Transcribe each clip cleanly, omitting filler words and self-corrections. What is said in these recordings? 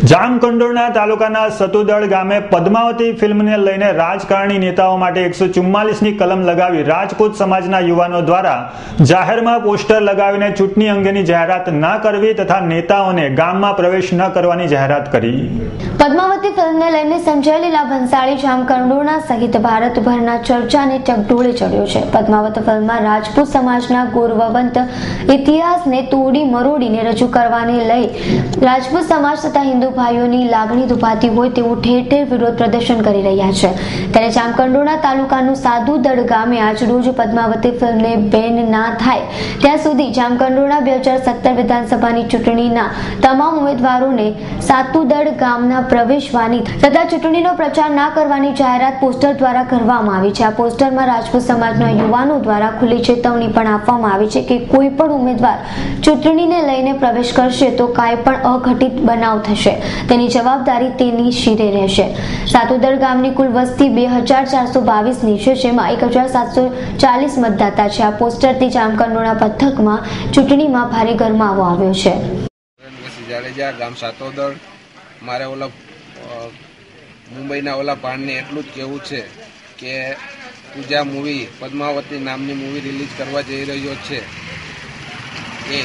જામકંડોરણા તાલુકાના સતુદળ ગામે પદ્માવતી ફિલ્મને લઈને રાજકારણી નેતાઓ માટે 144ની કલમ લગાવી રાજપૂત સમાજના યુવાનો દ્વારા જાહેરમાં પોસ્ટર લગાવીને ચૂંટણી અંગેની જાહેરાત ન કરવી તથા નેતાઓને ગામમાં પ્રવેશ ન કરવાની જાહેરાત કરી। પદ્માવતી ફિલ્મને લઈને સંજયલીલા ભંસાળી જામકંડોરણા સહિત ભારતભરના ચર્ચાને ટકડોળે ચડ્યો છે। પદ્માવતી ફિલ્મમાં રાજપૂત સમાજના ગૌરવવંત ઇતિહાસને તોડી મરોડીને રજૂ કરવાને લઈ રાજપૂત સમાજ તથા હિન્દુ ભાઈઓની લાગણી દુભાતી હોય તેવું ઠેર ઠેર વિરોધ પ્રદર્શન કરી રહ્યા છે। ત્યારે જામકંડોરણા તાલુકાનું સાદુદળ ગામે આજરોજ પદ્માવતી ફિલ્મને બેન ના થાય ત્યાં સુધી જામકંડોરણા 2017 વિધાનસભાની ચૂંટણીના તમામ ઉમેદવારોને સાતુદળ ગામના પ્રવેશવાની તથા ચૂંટણીનો પ્રચાર ના કરવાની જાહેરાત પોસ્ટર દ્વારા કરવામાં આવી છે। આ પોસ્ટરમાં રાજપૂત સમાજના યુવાનો દ્વારા ખુલ્લી ચેતવણી પણ આપવામાં આવી છે કે કોઈ પણ ઉમેદવાર ચૂંટણીને લઈને પ્રવેશ કરશે તો કાંઈ પણ અઘટિત બનાવ થશે તેની જવાબદારી તેની શિરે રહેશે। સાતુદળ ગામની કુલ વસ્તી 2422ની છે, જેમાં 1740 મતદાતા છે। આ પોસ્ટરથી જામકંડોરણા પંથકમાં ચૂંટણીમાં ભારે ગરમાવો આવ્યો છે। જાડેજા ગામ સાતોદર મારે ઓલા મુંબઈના ઓલા ભાણને એટલું જ કહેવું છે કે પૂજા મૂવી પદ્માવતી નામની મૂવી રિલીઝ કરવા જઈ રહ્યો છે એ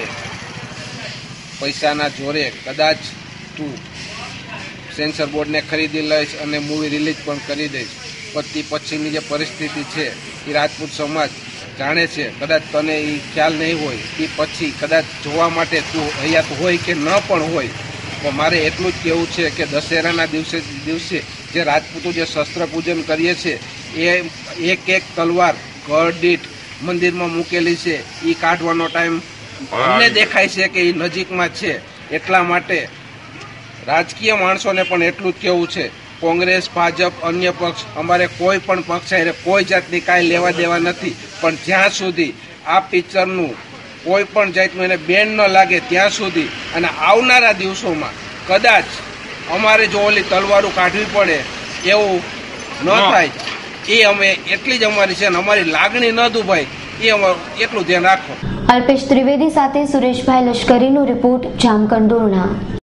પૈસાના જોરે કદાચ તું સેન્સર બોર્ડને ખરીદી લઈશ અને મૂવી રિલીઝ પણ કરી દઈશ, પછીની જે પરિસ્થિતિ છે એ રાજપૂત સમાજ જાણે છે। કદાચ તને એ ખ્યાલ નહીં હોય એ પછી કદાચ જોવા માટે તું હયાત હોય કે ન પણ હોય તો મારે એટલું જ કહેવું છે કે દશેરાના દિવસે જે રાજપૂતો જે શસ્ત્ર પૂજન કરીએ છીએ એ એક તલવાર ઘર દીઠ મંદિરમાં મૂકેલી છે એ કાઢવાનો ટાઈમ અમને દેખાય છે કે એ નજીકમાં છે। એટલા માટે રાજકીય માણસોને પણ એટલું જ કહેવું છે, કોંગ્રેસ ભાજપ અન્ય પક્ષ અમારે કોઈ પણ પક્ષ છે કોઈ જાતની કાંઈ લેવા દેવા નથી, પણ જ્યાં સુધી આ પિક્ચરનું કોઈ પણ જાતનું એને બેન ન લાગે ત્યાં સુધી અને આવનારા દિવસોમાં કદાચ અમારે જો ઓલી તલવારો કાઢવી પડે એવું ન થાય એ અમે એટલી જ અમારી છે અને અમારી લાગણી ન દુભાય એ અમારું એટલું ધ્યાન રાખો। અલ્પેશ ત્રિવેદી સાથે સુરેશભાઈ લશ્કરીનો રિપોર્ટ, જામકંડોરણા।